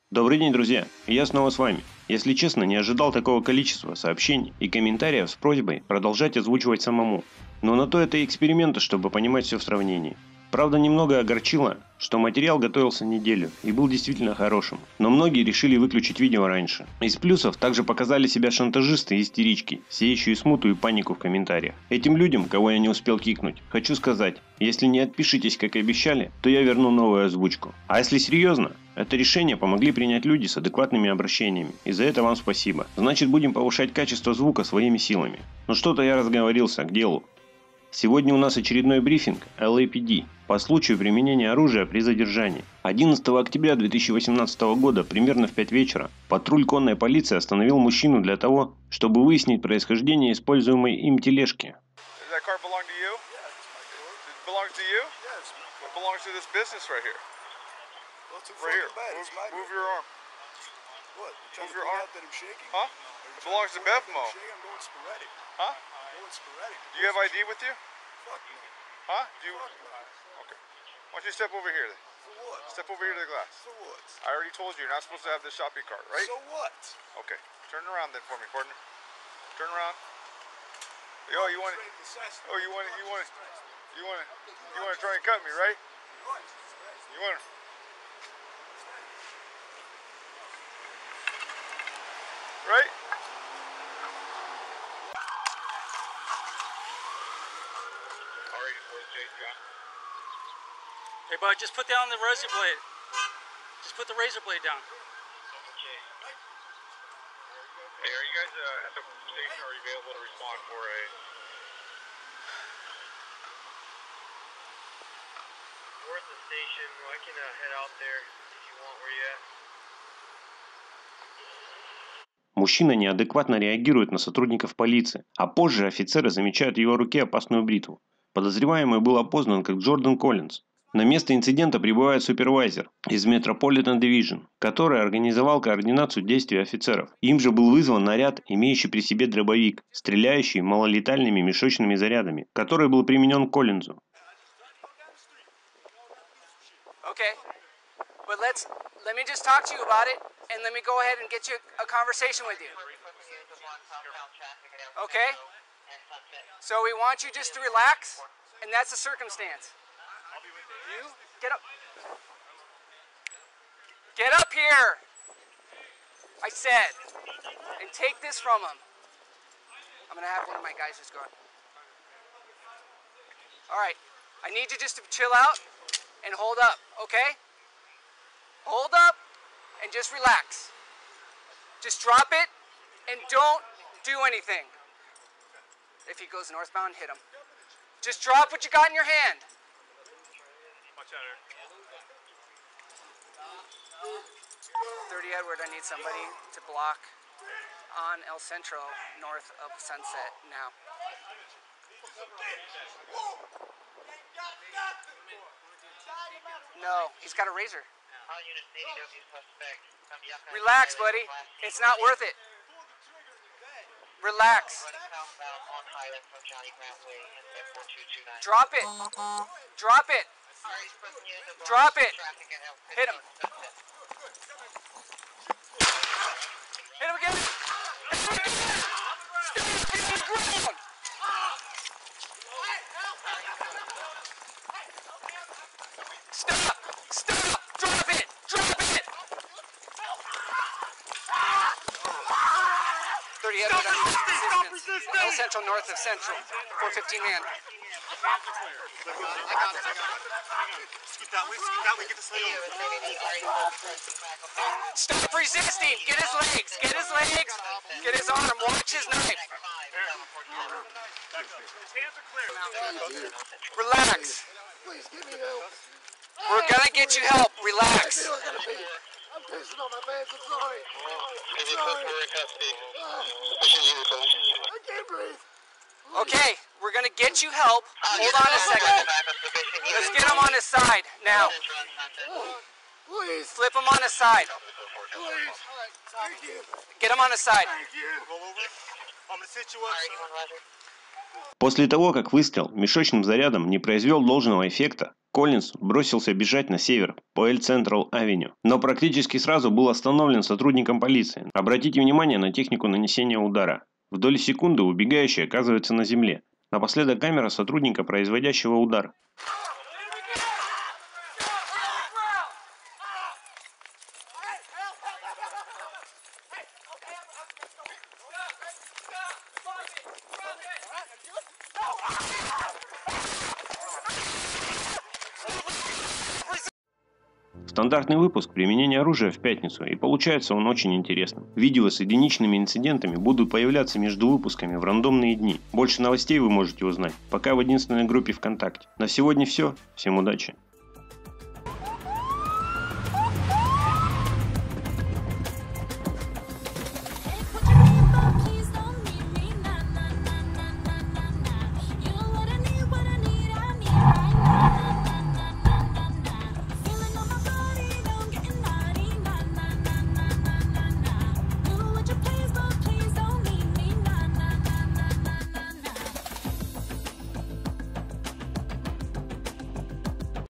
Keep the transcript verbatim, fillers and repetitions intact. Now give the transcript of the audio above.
Добрый день, друзья! Я снова с вами. Если честно, не ожидал такого количества сообщений и комментариев с просьбой продолжать озвучивать самому. Но на то это и эксперименты, чтобы понимать все в сравнении. Правда, немного огорчило, что материал готовился неделю и был действительно хорошим. Но многие решили выключить видео раньше. Из плюсов также показали себя шантажисты и истерички, сеющие смуту и панику в комментариях. Этим людям, кого я не успел кикнуть, хочу сказать, если не отпишитесь, как и обещали, то я верну новую озвучку. А если серьезно, это решение помогли принять люди с адекватными обращениями, и за это вам спасибо. Значит, будем повышать качество звука своими силами. Ну что-то я разговорился, к делу. Сегодня у нас очередной брифинг эл эй пи ди по случаю применения оружия при задержании. одиннадцатого октября две тысячи восемнадцатого года, примерно в пять вечера, патруль конной полиции остановил мужчину для того, чтобы выяснить происхождение используемой им тележки. Huh? Do you have I D with you? Fuck no. Huh? Do you? Okay. Why don't you step over here then? For what? Step over here to the glass. For what? I already told you you're not supposed to have this shopping cart, right? So what? Okay. Turn around then for me, partner. Turn around. Yo, you want? Oh, you want? You want? You want? You want to try and cut me, right? You want? Right? Hey, bud, just put down the razor blade. Just put the razor blade down. Okay. Hey, are you guys uh, at the station? Are you available to respond for a? We're at the station. I can uh, head out there if you want. Where you at? Мужчина неадекватно реагирует на сотрудников полиции, а позже офицеры замечают в его руке опасную бритву. Подозреваемый был опознан как Джордан Коллинз. На место инцидента прибывает супервайзер из Metropolitan Division, который организовал координацию действий офицеров. Им же был вызван наряд, имеющий при себе дробовик, стреляющий малолетальными мешочными зарядами, который был применен к Коллинзу. Okay, but let's let me just talk to you about it, and let me go ahead and get you a conversation with you. Okay? So we want you just to relax, and that's the circumstance. You get up. Get up here, I said, and take this from him. I'm gonna have one of my guys just go. All right, I need you just to chill out and hold up, okay? Hold up and just relax. Just drop it and don't do anything. If he goes northbound, hit him. Just drop what you got in your hand. Watch out here. thirty Edward, I need somebody to block on El Centro north of Sunset now. No, he's got a razor. Relax, buddy. It's not worth it. Relax. Drop it. Drop it. Drop it. Hit him. Hit him again. Stop. Stop. Drop it. Drop it. thirty Edward. Stop resisting. El Central north of Central. four fifteen man. I got it. I got it. Scoot that way. Scoot that way. Get the sleigh over. Stop resisting. Get his legs. Get his legs. Get his arm. Watch his knife. Relax. Please give me help. We're gonna get you help. Relax. I'm pissing on my pants. I'm sorry. Is he close? We're in custody. I can't breathe. Okay, we're gonna get you help. Hold on a second. Let's get him on his side now. Please. Flip him on his side. Please. Thank you. Get him on his side. Thank you. Roll over. I'm gonna sit you up. После того, как выстрел мешочным зарядом не произвел должного эффекта, Коллинз бросился бежать на север по Эль Централ Авеню, но практически сразу был остановлен сотрудником полиции. Обратите внимание на технику нанесения удара. В доли секунды убегающий оказывается на земле. Напоследок камера сотрудника, производящего удар. Стандартный выпуск применения оружия в пятницу, и получается он очень интересным. Видео с единичными инцидентами будут появляться между выпусками в рандомные дни. Больше новостей вы можете узнать пока в единственной группе ВКонтакте. На сегодня все. Всем удачи.